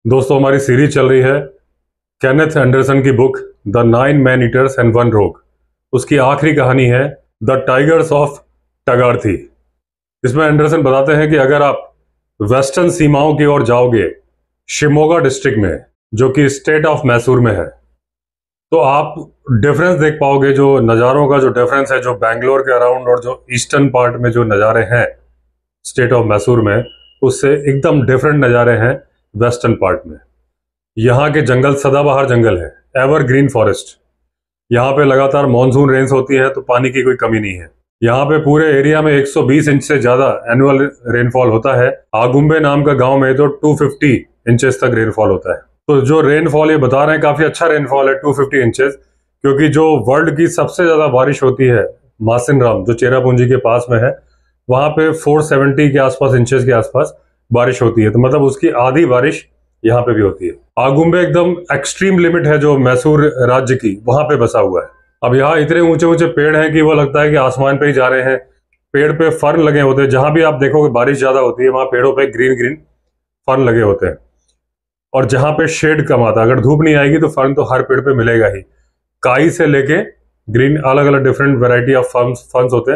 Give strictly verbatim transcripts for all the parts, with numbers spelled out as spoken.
दोस्तों, हमारी सीरीज चल रही है केनेथ एंडरसन की book the nine man eaters and one rogue. उसकी आखिरी कहानी है द टाइगर्स ऑफ टगारथी। इसमें एंडरसन बताते हैं कि अगर आप वेस्टर्न सीमाओं की ओर जाओगे, शिमोगा डिस्ट्रिक्ट में, जो कि स्टेट ऑफ मैसूर में है, तो आप डिफरेंस देख पाओगे। जो नज़ारों का जो डिफरेंस है, जो बैंगलोर के अराउंड और जो ईस्टर्न पार्ट में जो नज़ारे हैं स्टेट ऑफ मैसूर में, उससे एकदम डिफरेंट नज़ारे हैं वेस्टर्न पार्ट में। यहाँ के जंगल सदाबहार जंगल है, एवरग्रीन फॉरेस्ट। यहाँ पे लगातार मॉनसून रेन्स होती है, तो पानी की कोई कमी नहीं है। यहाँ पे पूरे एरिया में एक सौ बीस इंच से ज्यादा एनुअल रेनफॉल होता है। आगुम्बे नाम का गांव में तो दो सौ पचास इंचेस तक रेनफॉल होता है। तो जो रेनफॉल ये बता रहे हैं, काफी अच्छा रेनफॉल है, दो सौ पचास इंचेस। क्योंकि जो वर्ल्ड की सबसे ज्यादा बारिश होती है मासिनराम, जो चेरापूंजी के पास में है, वहां पे चार सौ सत्तर के आसपास इंचेस के आसपास बारिश होती है। तो मतलब उसकी आधी बारिश यहाँ पे भी होती है। आगुम्बे एकदम एक्सट्रीम लिमिट है जो मैसूर राज्य की, वहां पे बसा हुआ है। अब यहाँ इतने ऊंचे ऊंचे पेड़ हैं कि वो लगता है कि आसमान पे ही जा रहे हैं। पेड़ पे फर्न लगे होते हैं, जहां भी आप देखोगे बारिश ज्यादा होती है, वहां पेड़ों पे ग्रीन ग्रीन फर्न लगे होते हैं। और जहां पे शेड कम आता है, अगर धूप नहीं आएगी तो फर्न तो हर पेड़ पे मिलेगा ही। काई से लेके ग्रीन, अलग अलग different variety of fern ferns होते हैं,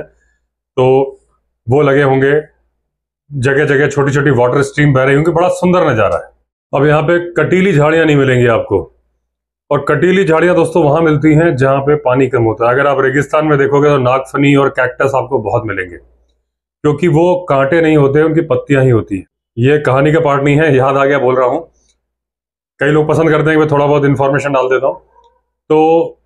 तो वो लगे होंगे। जगह जगह छोटी छोटी वाटर स्ट्रीम बह रही होंगी, बड़ा सुंदर नजारा है। अब यहाँ पे कटीली झाड़ियां नहीं मिलेंगी आपको। और कटीली झाड़ियां दोस्तों वहां मिलती हैं जहां पे पानी कम होता है। अगर आप रेगिस्तान में देखोगे तो नागफनी और कैक्टस आपको बहुत मिलेंगे, क्योंकि वो कांटे नहीं होते, उनकी पत्तियां ही होती है। ये कहानी का पार्ट नहीं है, याद आ गया बोल रहा हूं। कई लोग पसंद करते हैं कि मैं थोड़ा बहुत इंफॉर्मेशन डाल देता हूं। तो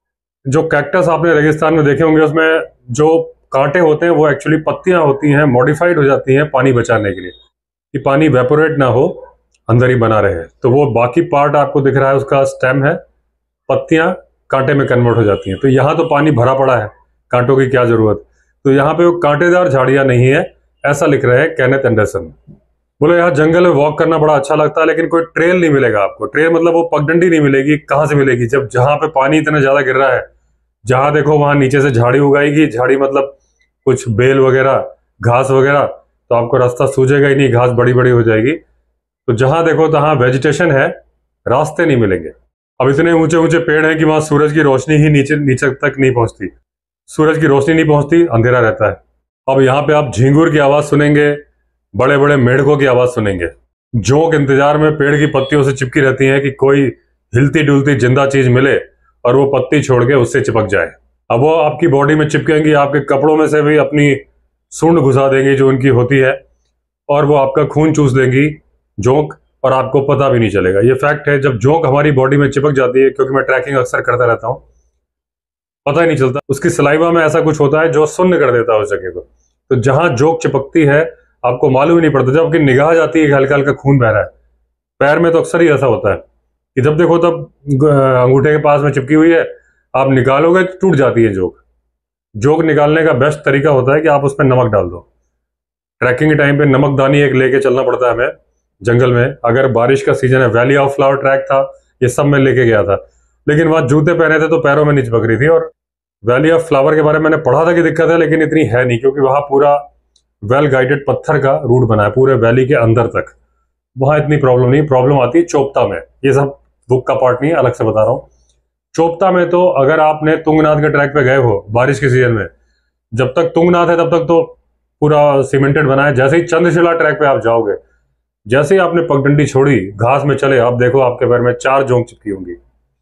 जो कैक्टस आपने रेगिस्तान में देखे होंगे, उसमें जो कांटे होते हैं वो एक्चुअली पत्तियां होती हैं, मॉडिफाइड हो जाती हैं पानी बचाने के लिए, कि पानी वेपोरेट ना हो, अंदर ही बना रहे। तो वो बाकी पार्ट आपको दिख रहा है, उसका स्टेम है, पत्तियां कांटे में कन्वर्ट हो जाती हैं। तो यहाँ तो पानी भरा पड़ा है, कांटों की क्या जरूरत। तो यहाँ पे वो कांटेदार झाड़ियां नहीं है, ऐसा लिख रहे हैं केनेथ एंडरसन। बोले यहाँ जंगल में वॉक करना बड़ा अच्छा लगता है, लेकिन कोई ट्रेल नहीं मिलेगा आपको। ट्रेल मतलब वो पगडंडी नहीं मिलेगी। कहाँ से मिलेगी जब जहां पे पानी इतना ज्यादा गिर रहा है, जहां देखो वहां नीचे से झाड़ी उगाएगी। झाड़ी मतलब कुछ बेल वगैरह, घास वगैरह, तो आपको रास्ता सूझेगा ही नहीं, घास बड़ी बड़ी हो जाएगी। तो जहां देखो तहां वेजिटेशन है, रास्ते नहीं मिलेंगे। अब इतने ऊंचे ऊंचे पेड़ हैं कि वहां सूरज की रोशनी ही नीचे नीचे तक नहीं पहुंचती। सूरज की रोशनी नहीं पहुंचती, अंधेरा रहता है। अब यहाँ पे आप झींगुर की आवाज सुनेंगे, बड़े बड़े मेढकों की आवाज सुनेंगे। जोंक इंतजार में पेड़ की पत्तियों से चिपकी रहती है कि कोई हिलती डुलती जिंदा चीज मिले और वो पत्ती छोड़ के उससे चिपक जाए। अब वो आपकी बॉडी में चिपकेंगी, आपके कपड़ों में से भी अपनी सूंड घुसा देंगी जो उनकी होती है, और वो आपका खून चूस देंगी जोंक, और आपको पता भी नहीं चलेगा। ये फैक्ट है। जब जोंक हमारी बॉडी में चिपक जाती है, क्योंकि मैं ट्रैकिंग अक्सर करता रहता हूँ, पता ही नहीं चलता। उसकी सलाइवा में ऐसा कुछ होता है जो सुन्न कर देता है उस जगह को। तो जहां जोंक चिपकती है आपको मालूम ही नहीं पड़ता। जब आपकी निगाह जाती है कि हल्का हल्का खून बह रहा है, पैर में तो अक्सर ही ऐसा होता है कि जब देखो तब अंगूठे के पास में चिपकी हुई है, आप निकालोगे तो टूट जाती है जोंक। जोंक निकालने का बेस्ट तरीका होता है कि आप उसमें नमक डाल दो। ट्रैकिंग के टाइम पे नमकदानी एक लेके चलना पड़ता है हमें जंगल में। अगर बारिश का सीजन है, वैली ऑफ फ्लावर ट्रैक था, ये सब मैं लेके गया था, लेकिन वहां जूते पहने थे तो पैरों में नहीं चिपक रही थी। और वैली ऑफ फ्लावर के बारे में मैंने पढ़ा था कि दिक्कत है, लेकिन इतनी है नहीं, क्योंकि वहां पूरा वेल गाइडेड पत्थर का रूट बना है पूरे वैली के अंदर तक। वहां इतनी प्रॉब्लम नहीं। प्रॉब्लम आती है चोपता में। ये सब बुक का पार्ट नहीं है, अलग से बता रहा हूँ। चोपता में तो अगर आपने तुंगनाथ के ट्रैक पे गए हो बारिश के सीजन में, जब तक तुंगनाथ है तब तक तो पूरा सीमेंटेड बना है। जैसे ही चंद्रशिला ट्रैक पे आप जाओगे, जैसे ही आपने पगडंडी छोड़ी, घास में चले, आप देखो आपके पैर में चार जोंक चिपकी होंगी,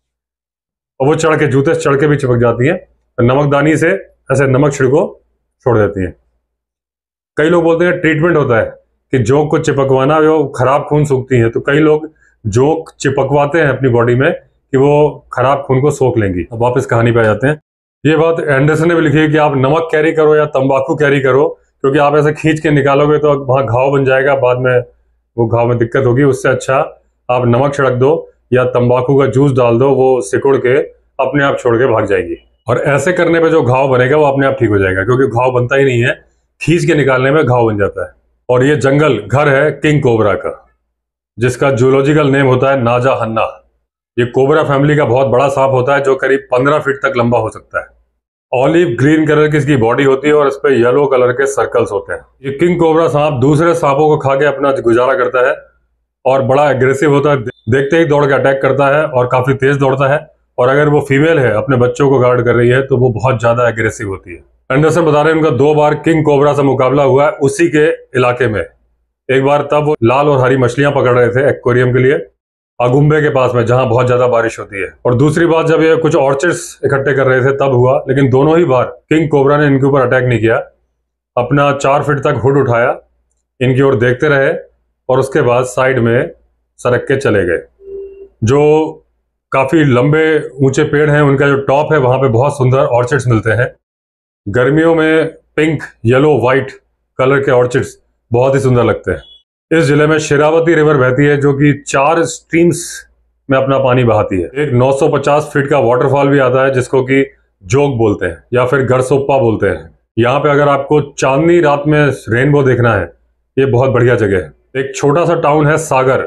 और वो चढ़ के, जूते से चढ़ के भी चिपक जाती है। तो नमकदानी से ऐसे नमक छिड़को, छोड़ देती है। कई लोग बोलते हैं ट्रीटमेंट होता है कि जोंक को चिपकवाना, वो खराब खून सूखती है। तो कई लोग जोंक चिपकवाते हैं अपनी बॉडी में कि वो खराब खून को सोख लेंगी। अब वापस कहानी पे आ जाते हैं। ये बात एंडरसन ने भी लिखी है कि आप नमक कैरी करो या तंबाकू कैरी करो, क्योंकि आप ऐसे खींच के निकालोगे तो वहां घाव बन जाएगा, बाद में वो घाव में दिक्कत होगी। उससे अच्छा आप नमक छिड़क दो या तंबाकू का जूस डाल दो, वो सिकुड़ के अपने आप छोड़ के भाग जाएगी। और ऐसे करने पे जो घाव बनेगा वो अपने आप ठीक हो जाएगा, क्योंकि घाव बनता ही नहीं है, खींच के निकालने में घाव बन जाता है। और ये जंगल घर है किंग कोबरा का, जिसका जूलॉजिकल नेम होता है नाजा हन्ना। ये कोबरा फैमिली का बहुत बड़ा सांप होता है, जो करीब पंद्रह फीट तक लंबा हो सकता है। ऑलिव ग्रीन कलर की इसकी बॉडी होती है और इस पे येलो कलर के सर्कल्स होते हैं। ये किंग कोबरा सांप दूसरे सांपों को खा के अपना गुजारा करता है। और बड़ा एग्रेसिव होता है, देखते ही दौड़ के अटैक करता है और काफी तेज दौड़ता है। और अगर वो फीमेल है, अपने बच्चों को गार्ड कर रही है, तो वो बहुत ज्यादा एग्रेसिव होती है। एंडरसन बता रहे हैं उनका दो बार किंग कोबरा से मुकाबला हुआ है उसी के इलाके में। एक बार तब वो लाल और हरी मछलियां पकड़ रहे थे एक्वेरियम के लिए, अगुम्बे के पास में, जहां बहुत ज्यादा बारिश होती है। और दूसरी बात जब ये कुछ ऑर्चिड्स इकट्ठे कर रहे थे तब हुआ, लेकिन दोनों ही बार किंग कोबरा ने इनके ऊपर अटैक नहीं किया। अपना चार फीट तक हुड उठाया, इनकी ओर देखते रहे और उसके बाद साइड में सरक के चले गए। जो काफी लंबे ऊंचे पेड़ हैं, उनका जो टॉप है वहां पे बहुत सुंदर ऑर्चिड्स मिलते हैं। गर्मियों में पिंक, येलो, व्हाइट कलर के ऑर्चिड्स बहुत ही सुंदर लगते हैं। इस जिले में शेरावती रिवर बहती है जो कि चार स्ट्रीम्स में अपना पानी बहाती है। एक नौ सौ पचास फीट का वाटरफॉल भी आता है जिसको कि जोग बोलते हैं या फिर गरसोप्पा बोलते हैं। यहाँ पे अगर आपको चांदनी रात में रेनबो देखना है, ये बहुत बढ़िया जगह है। एक छोटा सा टाउन है सागर।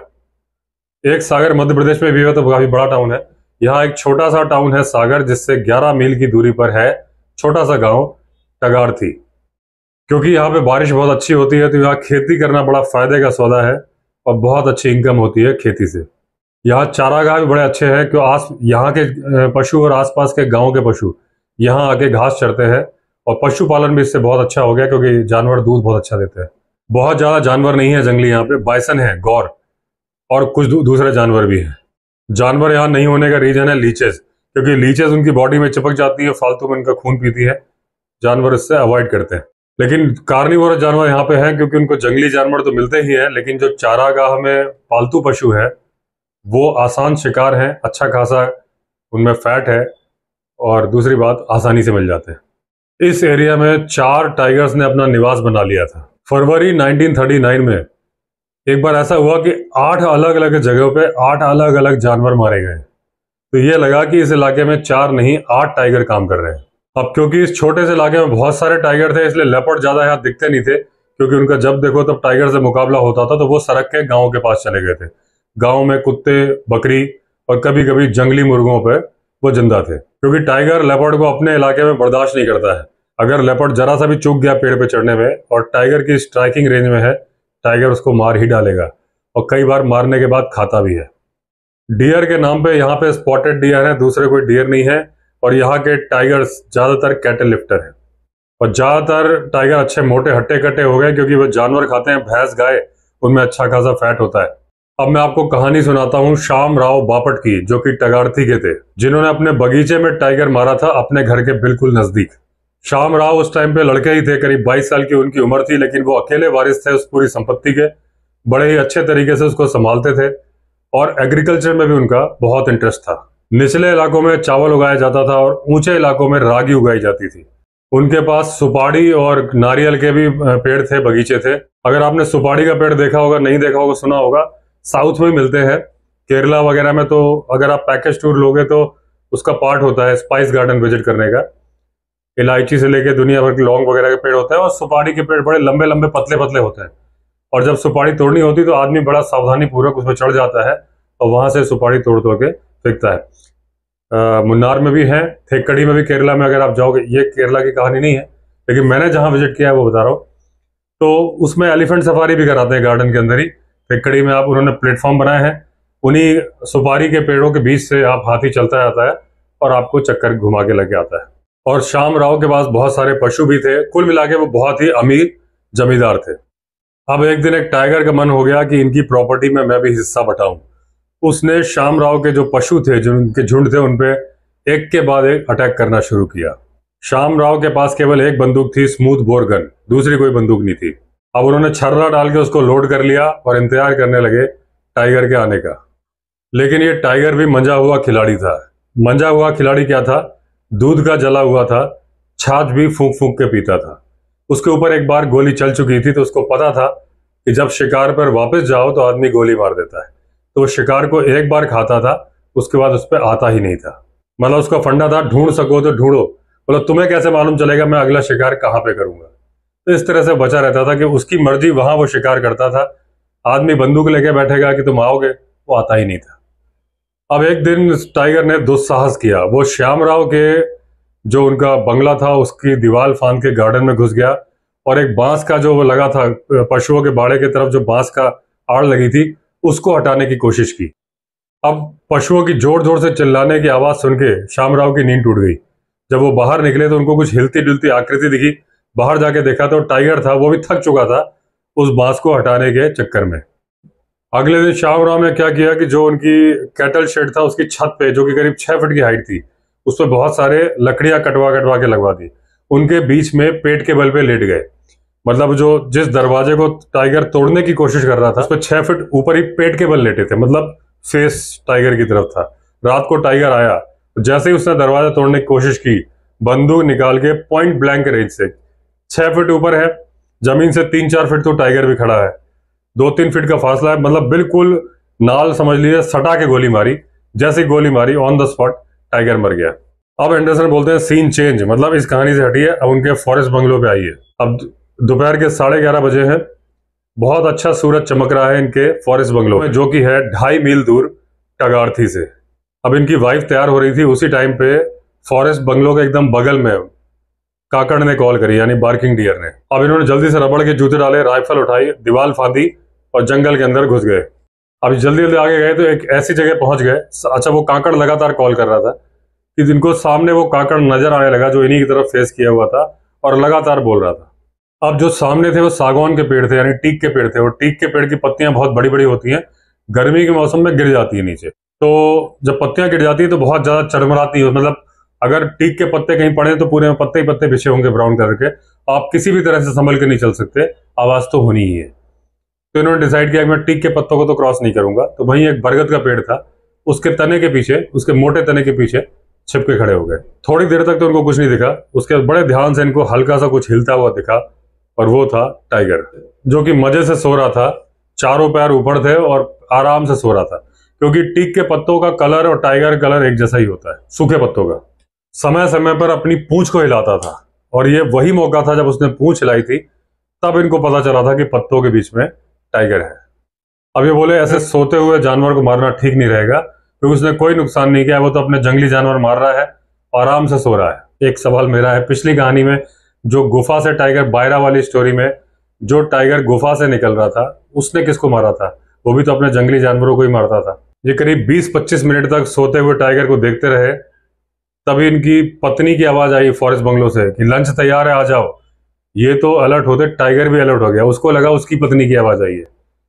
एक सागर मध्य प्रदेश में भी है तो काफी बड़ा टाउन है। यहाँ एक छोटा सा टाउन है सागर, जिससे ग्यारह मील की दूरी पर है छोटा सा गांव टगारथी। क्योंकि यहाँ पे बारिश बहुत अच्छी होती है तो यहाँ खेती करना बड़ा फायदे का सौदा है और बहुत अच्छी इनकम होती है खेती से। यहाँ चारागाह भी बड़े अच्छे हैं, क्यों आस यहाँ के पशु और आसपास के गांव के पशु यहाँ आके घास चरते हैं। और पशुपालन भी इससे बहुत अच्छा हो गया क्योंकि जानवर दूध बहुत अच्छा देते हैं। बहुत ज्यादा जानवर नहीं है जंगली, यहाँ पे बाइसन है, गौर और कुछ दू, दूसरे जानवर भी हैं। जानवर यहाँ नहीं होने का रीजन है लीचेस, क्योंकि लीचेस उनकी बॉडी में चिपक जाती है, फालतू में उनका खून पीती है, जानवर इससे अवॉइड करते हैं। लेकिन कार्निवोरस जानवर यहाँ पे हैं क्योंकि उनको जंगली जानवर तो मिलते ही हैं, लेकिन जो चारागाह में पालतू पशु है वो आसान शिकार हैं, अच्छा खासा उनमें फैट है और दूसरी बात आसानी से मिल जाते हैं। इस एरिया में चार टाइगर्स ने अपना निवास बना लिया था। फरवरी उन्नीस सौ उनतालीस में एक बार ऐसा हुआ कि आठ अलग अलग जगहों पे आठ अलग अलग जानवर मारे गए। तो ये लगा कि इस इलाके में चार नहीं आठ टाइगर काम कर रहे हैं। अब क्योंकि इस छोटे से इलाके में बहुत सारे टाइगर थे, इसलिए लेपर्ड ज्यादा यहाँ दिखते नहीं थे, क्योंकि उनका जब देखो तब टाइगर से मुकाबला होता था तो वो सड़क के गाँव के पास चले गए थे। गाँव में कुत्ते, बकरी और कभी कभी जंगली मुर्गों पर वो जिंदा थे, क्योंकि टाइगर लेपर्ड को अपने इलाके में बर्दाश्त नहीं करता है। अगर लेपर्ड जरा सा भी चूक गया पेड़ पे चढ़ने में और टाइगर की स्ट्राइकिंग रेंज में है, टाइगर उसको मार ही डालेगा और कई बार मारने के बाद खाता भी है। डियर के नाम पे यहाँ पे स्पॉटेड डियर है, दूसरे कोई डियर नहीं है। और यहाँ के टाइगर्स ज्यादातर कैटल लिफ्टर हैं और ज्यादातर टाइगर अच्छे मोटे हट्टे कट्टे हो गए क्योंकि वो जानवर खाते हैं, भैंस गाय, उनमें अच्छा खासा फैट होता है। अब मैं आपको कहानी सुनाता हूँ श्याम राव बापट की, जो कि टगारथी के थे, जिन्होंने अपने बगीचे में टाइगर मारा था अपने घर के बिल्कुल नजदीक। श्याम राव उस टाइम पे लड़के ही थे, करीब बाईस साल की उनकी उम्र थी, लेकिन वो अकेले वारिस थे उस पूरी संपत्ति के। बड़े ही अच्छे तरीके से उसको संभालते थे और एग्रीकल्चर में भी उनका बहुत इंटरेस्ट था। निचले इलाकों में चावल उगाया जाता था और ऊंचे इलाकों में रागी उगाई जाती थी। उनके पास सुपारी और नारियल के भी पेड़ थे, बगीचे थे। अगर आपने सुपारी का पेड़ देखा होगा, नहीं देखा होगा, सुना होगा, साउथ में मिलते हैं, केरला वगैरह में। तो अगर आप पैकेज टूर लोगे तो उसका पार्ट होता है स्पाइस गार्डन विजिट करने का। इलायची से लेके दुनिया भर के लौंग वगैरह के पेड़ होते हैं और सुपारी के पेड़ बड़े लंबे लंबे पतले पतले होते हैं। और जब सुपारी तोड़नी होती तो आदमी बड़ा सावधानी पूर्वक उसमें चढ़ जाता है और वहां से सुपारी तोड़ तोड़ के फेंकता है। आ, मुन्नार में भी है, थेक्कड़ी में भी, केरला में अगर आप जाओगे, ये केरला की कहानी नहीं है लेकिन मैंने जहां विजिट किया है वो बता रहा हूँ। तो उसमें एलिफेंट सफारी भी कराते हैं गार्डन के अंदर ही। थेक्कड़ी में आप उन्होंने प्लेटफॉर्म बनाए हैं, उन्हीं सुपारी के पेड़ों के बीच से आप हाथी चलता आता है और आपको चक्कर घुमा के लेके आता है। और श्याम राव के पास बहुत सारे पशु भी थे। कुल मिला के वो बहुत ही अमीर जमींदार थे। अब एक दिन एक टाइगर का मन हो गया कि इनकी प्रॉपर्टी में मैं भी हिस्सा बटाऊं। उसने श्याम राव के जो पशु थे, जो उनके झुंड थे, उनपे एक के बाद एक अटैक करना शुरू किया। श्याम राव के पास केवल एक बंदूक थी, स्मूथ बोर गन, दूसरी कोई बंदूक नहीं थी। अब उन्होंने छर्रा डाल के उसको लोड कर लिया और इंतजार करने लगे टाइगर के आने का। लेकिन ये टाइगर भी मंजा हुआ खिलाड़ी था। मंजा हुआ खिलाड़ी क्या था? दूध का जला हुआ था, छाछ भी फूंक फूंक के पीता था। उसके ऊपर एक बार गोली चल चुकी थी तो उसको पता था कि जब शिकार पर वापस जाओ तो आदमी गोली मार देता है। तो वो शिकार को एक बार खाता था, उसके बाद उस पर आता ही नहीं था। मतलब उसका फंडा था, ढूंढ सको तो ढूंढो, मतलब तुम्हें कैसे मालूम चलेगा मैं अगला शिकार कहाँ पे करूंगा। तो इस तरह से बचा रहता था कि उसकी मर्जी वहां वो शिकार करता था। आदमी बंदूक लेके बैठेगा कि तुम आओगे, वो आता ही नहीं था। अब एक दिन टाइगर ने दुस्साहस किया। वो श्याम राव के जो उनका बंगला था उसकी दीवार फांद के गार्डन में घुस गया और एक बांस का जो वो लगा था पशुओं के बाड़े की तरफ, जो बांस का आड़ लगी थी, उसको हटाने की कोशिश की। अब पशुओं की जोर जोर से चिल्लाने की आवाज सुन के श्यामराव की नींद टूट गई। जब वो बाहर निकले तो उनको कुछ हिलती डुलती आकृति दिखी। बाहर जाके देखा तो टाइगर था, वो भी थक चुका था उस बांस को हटाने के चक्कर में। अगले दिन श्यामराव ने क्या किया कि जो उनकी कैटल शेड था उसकी छत पे, जो कि करीब छह फीट की हाइट थी, उस पर बहुत सारे लकड़ियां कटवा कटवा के लगवा दी। उनके बीच में पेट के बल पे लेट गए। मतलब जो जिस दरवाजे को टाइगर तोड़ने की कोशिश कर रहा था उस पर छह फीट ऊपर ही पेट के बल लेटे थे, मतलब फेस टाइगर की तरफ था। रात को टाइगर आया, जैसे ही उसने दरवाजा तोड़ने की कोशिश की, बंदूक निकाल के पॉइंट ब्लैंक रेंज से, छह फीट ऊपर है, जमीन से तीन चार फीट तो टाइगर भी खड़ा है, दो तीन फीट का फासला है, मतलब बिल्कुल नाल समझ लीजिए, सटा के गोली मारी। जैसी गोली मारी ऑन द स्पॉट टाइगर मर गया। अब एंडरसन बोलते हैं सीन चेंज, मतलब इस कहानी से हटिए, अब उनके फॉरेस्ट बंगलो पे आइए। अब दोपहर के साढ़े ग्यारह बजे हैं, बहुत अच्छा सूरज चमक रहा है इनके फॉरेस्ट बंगलो में, जो कि है ढाई मील दूर टगारथी से। अब इनकी वाइफ तैयार हो रही थी, उसी टाइम पे फॉरेस्ट बंगलो के एकदम बगल में काकड़ ने कॉल करी, यानी बार्किंग डियर ने। अब इन्होंने जल्दी से रबड़ के जूते डाले, राइफल उठाई, दीवार फांदी और जंगल के अंदर घुस गए। अब जल्दी जल्दी आगे गए तो एक ऐसी जगह पहुंच गए। अच्छा, वो काकड़ लगातार कॉल कर रहा था कि जिनको सामने वो काकड़ नजर आने लगा जो इन्हीं की तरफ फेस किया हुआ था और लगातार बोल रहा था। अब जो सामने थे वो सागौन के पेड़ थे, यानी टीक के पेड़ थे, और टीक के पेड़ की पत्तियां बहुत बड़ी बड़ी होती हैं, गर्मी के मौसम में गिर जाती है नीचे। तो जब पत्तियां गिर जाती है तो बहुत ज्यादा चरमराती है, मतलब अगर टीक के पत्ते कहीं पड़े तो पूरे में पत्ते ही पत्ते बिछे होंगे ब्राउन कलर के, आप किसी भी तरह से संभल के नहीं चल सकते, आवाज तो होनी ही है। तो इन्होंने डिसाइड किया कि मैं टीक के पत्तों को तो क्रॉस नहीं करूंगा। तो वहीं एक बरगद का पेड़ था, उसके तने के पीछे, उसके मोटे तने के पीछे छिप के खड़े हो गए। थोड़ी देर तक तो उनको कुछ नहीं दिखा, उसके बाद बड़े ध्यान से इनको हल्का सा कुछ हिलता हुआ दिखा, और वो था टाइगर, जो कि मजे से सो रहा था, चारों पैर ऊपर थे और आराम से सो रहा था, क्योंकि टीक के पत्तों का कलर और टाइगर कलर एक जैसा ही होता है, सूखे पत्तों का। समय समय पर अपनी पूंछ को हिलाता था, और ये वही मौका था जब उसने पूंछ हिलाई थी, तब इनको पता चला था कि पत्तों के बीच में टाइगर है। अब ये बोले ऐसे सोते हुए जानवर को मारना ठीक नहीं रहेगा, क्योंकि उसने कोई नुकसान नहीं किया, वो तो अपने जंगली जानवर मार रहा है, आराम से सो रहा है। एक सवाल मेरा है, पिछली कहानी में जो गुफा से टाइगर, बायरा वाली स्टोरी में जो टाइगर गुफा से निकल रहा था, उसने किसको मारा था? वो भी तो अपने जंगली जानवरों को ही मारता था। ये करीब बीस पच्चीस मिनट तक सोते हुए टाइगर को देखते रहे। तभी इनकी पत्नी की आवाज आई फॉरेस्ट बंगलो से कि लंच तैयार है, आ जाओ। ये तो अलर्ट होते टाइगर भी अलर्ट हो गया, उसको लगा उसकी पत्नी की आवाज आई है।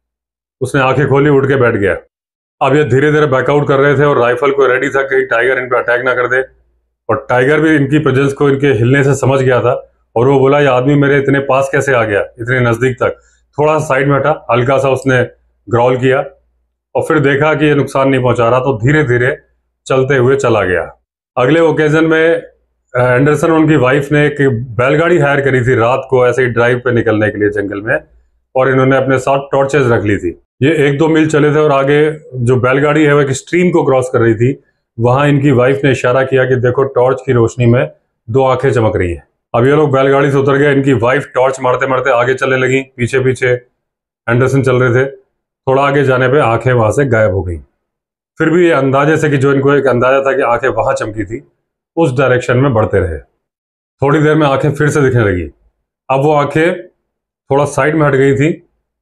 उसने आंखें खोली, उठ के बैठ गया। अब ये धीरे धीरे बैकआउट कर रहे थे और राइफल को रेडी था कहीं टाइगर इन पे अटैक ना कर दे, और टाइगर भी इनकी प्रेजेंस को, इनके हिलने से समझ गया था, और वो बोला ये आदमी मेरे इतने पास कैसे आ गया, इतने नजदीक तक। थोड़ा सा साइड में हटा, हल्का सा उसने ग्रॉल किया और फिर देखा कि ये नुकसान नहीं पहुंचा रहा, तो धीरे धीरे चलते हुए चला गया। अगले ओकेजन में एंडरसन और उनकी वाइफ ने एक बैलगाड़ी हायर करी थी रात को ऐसे ही ड्राइव पे निकलने के लिए जंगल में, और इन्होंने अपने साथ टॉर्चेस रख ली थी। ये एक दो मील चले थे और आगे जो बैलगाड़ी है वो एक स्ट्रीम को क्रॉस कर रही थी। वहां इनकी वाइफ ने इशारा किया कि देखो टॉर्च की रोशनी में दो आंखें चमक रही हैं। अब ये लोग बैलगाड़ी से उतर गए, इनकी वाइफ टॉर्च मारते मारते आगे चलने लगी, पीछे पीछे एंडरसन चल रहे थे। थोड़ा आगे जाने पे आंखें वहां से गायब हो गई। फिर भी ये अंदाजे से कि जो इनको एक अंदाजा था कि आंखें वहां चमकी थी, उस डायरेक्शन में बढ़ते रहे। थोड़ी देर में आंखें फिर से दिखने लगी। अब वो आंखें थोड़ा साइड में हट गई थी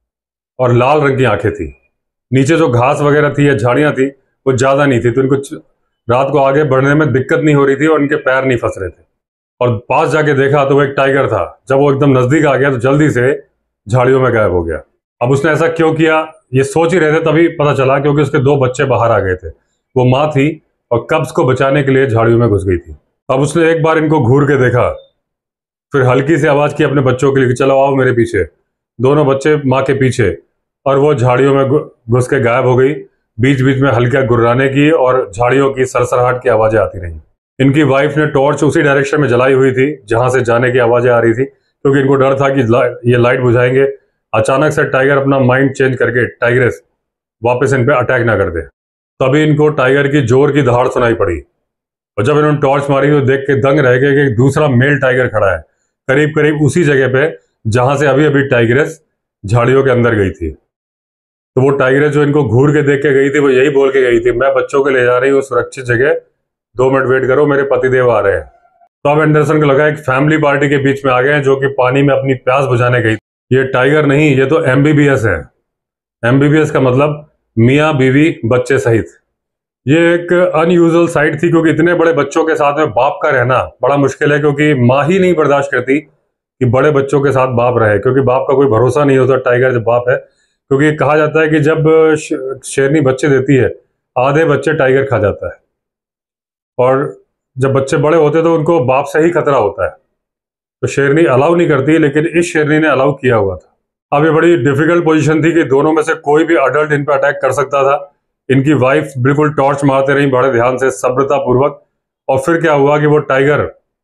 और लाल रंग की आंखें थी। नीचे जो घास वगैरह थी या झाड़ियां थी वो ज्यादा नहीं थी, तो इनको रात को आगे बढ़ने में दिक्कत नहीं हो रही थी और इनके पैर नहीं फंस रहे थे। और पास जाके देखा तो वो एक टाइगर था। जब वो एकदम नजदीक आ गया तो जल्दी से झाड़ियों में गायब हो गया। अब उसने ऐसा क्यों किया ये सोच ही रहे थे, तभी पता चला क्योंकि उसके दो बच्चे बाहर आ गए थे। वो माँ थी और कब्ज को बचाने के लिए झाड़ियों में घुस गई थी। अब उसने एक बार इनको घूर के देखा, फिर हल्की सी आवाज की अपने बच्चों के लिए, चलो आओ मेरे पीछे। दोनों बच्चे माँ के पीछे, और वो झाड़ियों में घुस के गायब हो गई। बीच बीच में हल्का गुर्राने की और झाड़ियों की सरसराहट की आवाजें आती रही। इनकी वाइफ ने टॉर्च उसी डायरेक्शन में जलाई हुई थी जहां से जाने की आवाजें आ रही थी, क्योंकि इनको डर था कि ये लाइट बुझाएंगे, अचानक से टाइगर अपना माइंड चेंज करके टाइग्रेस वापस इन पे अटैक ना कर दे। तभी इनको टाइगर की जोर की दहाड़ सुनाई पड़ी, और जब इन्होंने टॉर्च मारी तो देख के दंग रह गए कि एक दूसरा मेल टाइगर खड़ा है, करीब करीब उसी जगह पे जहां से अभी अभी टाइग्रेस झाड़ियों के अंदर गई थी। तो वो टाइग्रेस जो इनको घूर के देख के गई थी, वो यही बोल के गई थी, मैं बच्चों को ले जा रही हूँ सुरक्षित जगह, दो मिनट वेट करो, मेरे पतिदेव आ रहे हैं। तो अब एंडरसन को लगा एक फैमिली पार्टी के बीच में आ गए हैं जो कि पानी में अपनी प्यास बुझाने गई। ये टाइगर नहीं, ये तो एमबीबीएस है। एमबीबीएस का मतलब मियाँ बीवी बच्चे सहित। ये एक अनयूजुअल साइट थी क्योंकि इतने बड़े बच्चों के साथ में बाप का रहना बड़ा मुश्किल है, क्योंकि माँ ही नहीं बर्दाश्त करती कि बड़े बच्चों के साथ बाप रहे, क्योंकि बाप का कोई भरोसा नहीं होता टाइगर जब बाप है। क्योंकि कहा जाता है कि जब शेरनी बच्चे देती है आधे बच्चे टाइगर खा जाता है, और जब बच्चे बड़े होते तो उनको बाप से ही खतरा होता है। तो शेरनी अलाउ नहीं करती, लेकिन इस शेरनी ने अलाउ किया हुआ था। अब ये बड़ी डिफिकल्ट पोजीशन थी कि दोनों में से कोई भी अडल्ट इन पर अटैक कर सकता था। इनकी वाइफ बिल्कुल टॉर्च मारते रही बड़े ध्यान से, सभ्रता पूर्वक। और फिर क्या हुआ कि वो टाइगर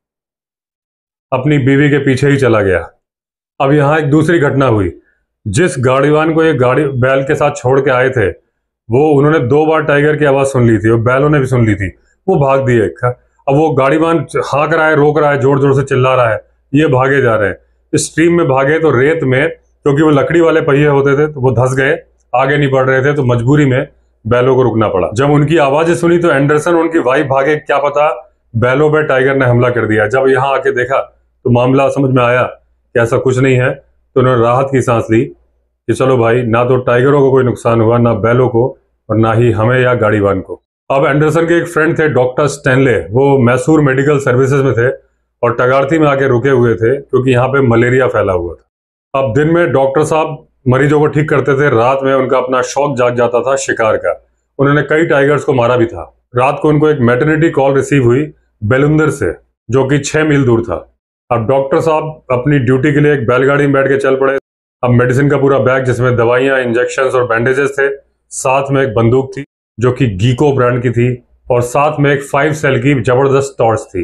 अपनी बीवी के पीछे ही चला गया। अब यहाँ एक दूसरी घटना हुई। जिस गाड़ीवान को ये गाड़ी बैल के साथ छोड़ के आए थे, वो उन्होंने दो बार टाइगर की आवाज सुन ली थी और बैलों ने भी सुन ली थी। वो भाग दिए। अब वो गाड़ीवान हाँक रहा है, रोक रहा है, जोर जोर से चिल्ला रहा है, ये भागे जा रहे हैं। इस स्ट्रीम में भागे तो रेत में, क्योंकि वो लकड़ी वाले पहिए होते थे तो वो धंस गए, आगे नहीं बढ़ रहे थे, तो मजबूरी में बैलों को रुकना पड़ा। जब उनकी आवाजें सुनी तो एंडरसन और उनकी वाइफ भागे, क्या पता बैलों पे टाइगर ने हमला कर दिया। जब यहाँ आके देखा तो मामला समझ में आया कि ऐसा कुछ नहीं है, तो उन्होंने राहत की सांस ली कि चलो भाई, ना तो टाइगरों को कोई नुकसान हुआ, ना बैलों को, और ना ही हमें या गाड़ीवान को। अब एंडरसन के एक फ्रेंड थे डॉक्टर स्टैनले, वो मैसूर मेडिकल सर्विसेज में थे और टगार्थी में आके रुके हुए थे क्योंकि यहाँ पे मलेरिया फैला हुआ था। अब दिन में डॉक्टर साहब मरीजों को ठीक करते थे, रात में उनका अपना शौक जाग जाता था शिकार का। उन्होंने कई टाइगर्स को मारा भी था। रात को उनको एक मैटरनिटी कॉल रिसीव हुई बेलुंदर से, जो कि छह मील दूर था। अब डॉक्टर साहब अपनी ड्यूटी के लिए एक बैलगाड़ी में बैठ के चल पड़े। अब मेडिसिन का पूरा बैग जिसमें दवाइयां, इंजेक्शंस और बैंडेजेस थे, साथ में एक बंदूक थी जो कि गीको ब्रांड की थी, और साथ में एक फाइव सेल की जबरदस्त टॉर्च थी।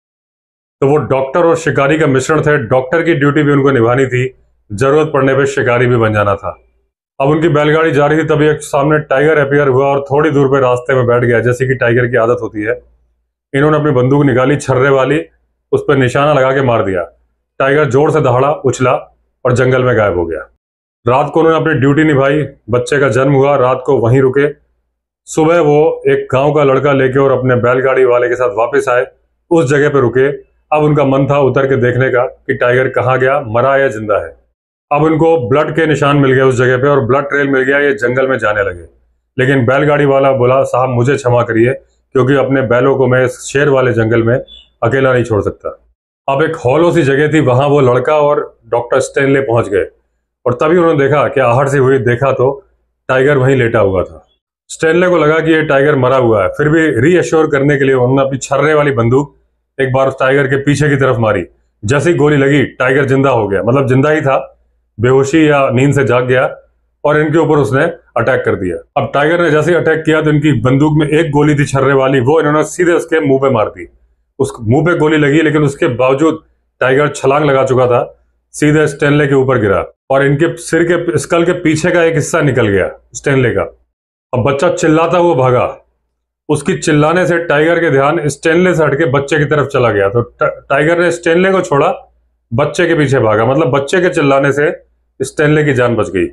तो वो डॉक्टर और शिकारी का मिश्रण थे। डॉक्टर की ड्यूटी भी उनको निभानी थी, जरूरत पड़ने पे शिकारी भी बन जाना था। अब उनकी बैलगाड़ी जा रही थी, तभी एक सामने टाइगर अपीयर हुआ और थोड़ी दूर पे रास्ते में बैठ गया, जैसे कि टाइगर की आदत होती है। इन्होंने अपनी बंदूक निकाली, छर्रे वाली, उस पर निशाना लगा के मार दिया। टाइगर जोर से दहाड़ा, उछला और जंगल में गायब हो गया। रात को उन्होंने अपनी ड्यूटी निभाई। बच्चे का जन्म हुआ, रात को वहीं रुके। सुबह वो एक गांव का लड़का लेके और अपने बैलगाड़ी वाले के साथ वापस आए, उस जगह पे रुके। अब उनका मन था उतर के देखने का कि टाइगर कहाँ गया, मरा या जिंदा है। अब उनको ब्लड के निशान मिल गए उस जगह पे और ब्लड ट्रेल मिल गया, ये जंगल में जाने लगे। लेकिन बैलगाड़ी वाला बोला, साहब मुझे क्षमा करिए, क्योंकि अपने बैलों को मैं इस शेर वाले जंगल में अकेला नहीं छोड़ सकता। अब एक हॉलो सी जगह थी, वहां वो लड़का और डॉक्टर स्टैनले पहुंच गए, और तभी उन्होंने देखा कि आहट से हुई देखा तो टाइगर वहीं लेटा हुआ था। स्टैनले को लगा कि ये टाइगर मरा हुआ है, फिर भी रीअश्योर करने के लिए उन्होंने अपनी छर्रे वाली बंदूक एक बार उस टाइगर के पीछे की तरफ मारी। जैसे ही गोली लगी, टाइगर जिंदा हो गया, मतलब जिंदा ही था, बेहोशी या नींद से जाग गया, और इनके ऊपर उसने अटैक कर दिया। अब टाइगर ने जैसे ही अटैक किया तो इनकी बंदूक में एक गोली थी छर्रे वाली, वो इन्होंने सीधे उसके मुंह पे मार दी। उस मुंह पे गोली लगी, लेकिन उसके बावजूद टाइगर छलांग लगा चुका था, सीधे स्टैनले के ऊपर गिरा और इनके सिर के स्कल के पीछे का एक हिस्सा निकल गया स्टैनले का। अब बच्चा चिल्लाता हुआ भागा। उसकी चिल्लाने से टाइगर के ध्यान स्टैनले से हटके बच्चे की तरफ चला गया, तो टाइगर ने स्टैनले को छोड़ा, बच्चे के पीछे भागा। मतलब बच्चे के चिल्लाने से स्टैनले की जान बच गई।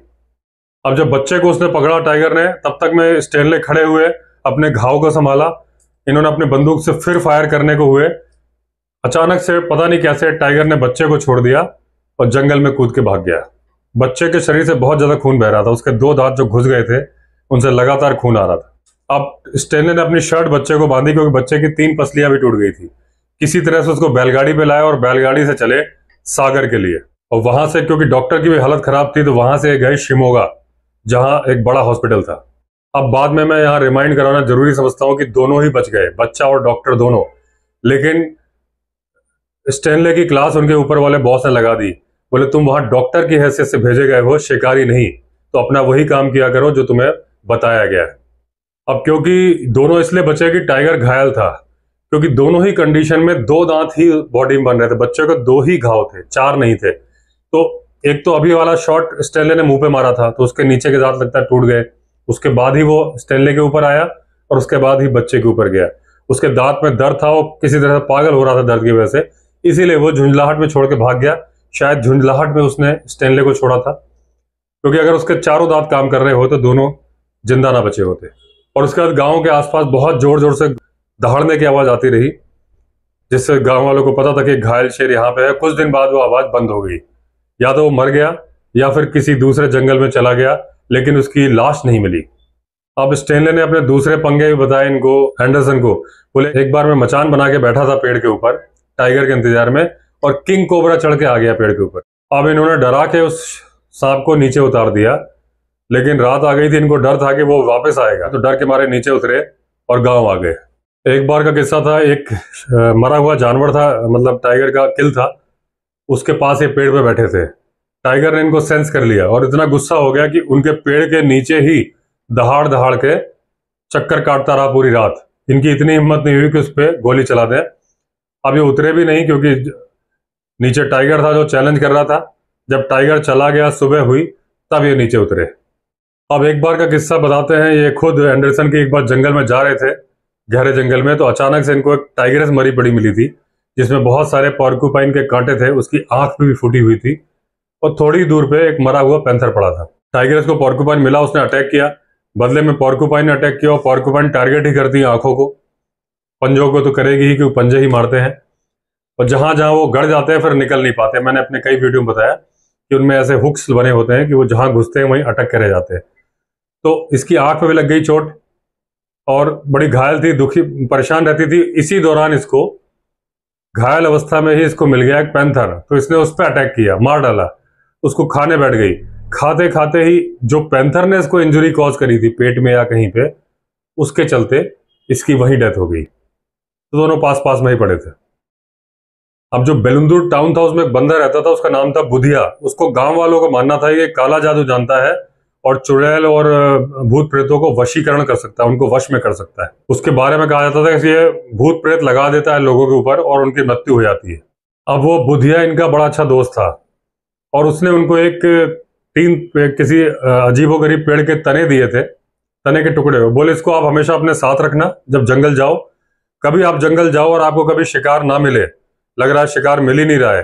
अब जब बच्चे को उसने पकड़ा टाइगर ने, तब तक में स्टैनले खड़े हुए, अपने घाव को संभाला। इन्होंने अपने बंदूक से फिर फायर करने को हुए। अचानक से पता नहीं कैसे टाइगर ने बच्चे को छोड़ दिया और जंगल में कूद के भाग गया। बच्चे के शरीर से बहुत ज्यादा खून बह रहा था, उसके दो दांत जो घुस गए थे उनसे लगातार खून आ रहा था। अब स्टैनले ने अपनी शर्ट बच्चे को बांधी, क्योंकि बच्चे की तीन पसलियां भी टूट गई थी। किसी तरह से उसको बैलगाड़ी पे लाया और बैलगाड़ी से चले सागर के लिए, और वहां से, क्योंकि डॉक्टर की भी हालत खराब थी, तो वहां से गए शिमोगा, जहां एक बड़ा हॉस्पिटल था। अब बाद में मैं यहाँ रिमाइंड कराना जरूरी समझता हूँ कि दोनों ही बच गए, बच्चा और डॉक्टर दोनों। लेकिन स्टैनले की क्लास उनके ऊपर वाले बॉस ने लगा दी। बोले, तुम वहां डॉक्टर की हैसियत से भेजे गए हो, शिकारी नहीं, तो अपना वही काम किया करो जो तुम्हें बताया गया है। अब क्योंकि दोनों इसलिए बचे कि टाइगर घायल था, क्योंकि दोनों ही कंडीशन में दो दांत ही बॉडी में बन रहे थे। बच्चे को दो ही घाव थे, चार नहीं थे। तो एक तो अभी वाला शॉट स्टैनले ने मुंह पे मारा था, तो उसके नीचे के दांत लगता है टूट गए। उसके बाद ही वो स्टैनले के ऊपर आया और उसके बाद ही बच्चे के ऊपर गया। उसके दांत में दर्द था, वो किसी तरह से पागल हो रहा था दर्द की वजह से, इसीलिए वो झुंझलाहट में छोड़ के भाग गया। शायद झुंझलाहट में उसने स्टैनले को छोड़ा था, क्योंकि अगर उसके चारों दांत काम कर रहे हो तो दोनों जिंदा ना बचे होते। और उसके बाद गांव के आसपास बहुत जोर जोर से दहाड़ने की आवाज आती रही, जिससे गांव वालों को पता था कि घायल शेर यहाँ पे है। कुछ दिन बाद वो आवाज बंद हो गई। या तो वो मर गया या फिर किसी दूसरे जंगल में चला गया, लेकिन उसकी लाश नहीं मिली। अब स्टेनले ने अपने दूसरे पंगे भी बताए इनको, एंडरसन को। बोले एक बार मैं मचान बना के बैठा था पेड़ के ऊपर टाइगर के इंतजार में, और किंग कोबरा चढ़ के आ गया पेड़ के ऊपर। अब इन्होंने डरा के उस सांप को नीचे उतार दिया, लेकिन रात आ गई थी, इनको डर था कि वो वापस आएगा, तो डर के मारे नीचे उतरे और गांव आ गए। एक बार का किस्सा था, एक मरा हुआ जानवर था, मतलब टाइगर का किल था, उसके पास ये पेड़ पे बैठे थे। टाइगर ने इनको सेंस कर लिया और इतना गुस्सा हो गया कि उनके पेड़ के नीचे ही दहाड़ दहाड़ के चक्कर काटता रहा पूरी रात। इनकी इतनी हिम्मत नहीं हुई कि उस पर गोली चला दें। अब ये उतरे भी नहीं, क्योंकि नीचे टाइगर था जो चैलेंज कर रहा था। जब टाइगर चला गया, सुबह हुई, तब ये नीचे उतरे। अब एक बार का किस्सा बताते हैं। ये खुद एंडरसन की एक बार जंगल में जा रहे थे, गहरे जंगल में, तो अचानक से इनको एक टाइगरस मरी पड़ी मिली थी, जिसमें बहुत सारे पॉर्क्यूपाइन के कांटे थे। उसकी आंख भी फूटी हुई थी और थोड़ी दूर पे एक मरा हुआ पैंथर पड़ा था। टाइगरस को पॉर्क्यूपाइन मिला, उसने अटैक किया। बदले में पॉर्क्यूपाइन ने अटैक किया, और पॉर्क्यूपाइन टारगेट ही करती है आंखों को, पंजों को तो करेगी ही, क्योंकि पंजे ही मारते हैं। और जहां जहां वो गड़ जाते हैं फिर निकल नहीं पाते। मैंने अपने कई वीडियो में बताया कि उनमें ऐसे हुक्स बने होते हैं कि वो जहां घुसते हैं वहीं अटक के रह जाते हैं। तो इसकी आंख पे भी लग गई चोट और बड़ी घायल थी, दुखी परेशान रहती थी। इसी दौरान इसको घायल अवस्था में ही इसको मिल गया एक पैंथर, तो इसने उस पर अटैक किया, मार डाला, उसको खाने बैठ गई। खाते खाते ही जो पैंथर ने इसको इंजरी कॉज करी थी पेट में या कहीं पे, उसके चलते इसकी वही डेथ हो गई। तो दोनों पास पास में ही पड़े थे। अब जो बेलुंदुर टाउन था उसमें एक बंदा रहता था, उसका नाम था बुधिया। उसको गांव वालों का मानना था ये काला जादू जानता है और चुड़ैल और भूत प्रेतों को वशीकरण कर सकता है, उनको वश में कर सकता है। उसके बारे में कहा जाता था कि ये भूत प्रेत लगा देता है लोगों के ऊपर और उनकी मृत्यु हो जाती है। अब वो बुधिया इनका बड़ा अच्छा दोस्त था और उसने उनको एक तीन किसी अजीबोगरीब पेड़ के तने दिए थे, तने के टुकड़े। बोले इसको आप हमेशा अपने साथ रखना, जब जंगल जाओ, कभी आप जंगल जाओ और आपको कभी शिकार ना मिले, लग रहा है शिकार मिल ही नहीं रहा है,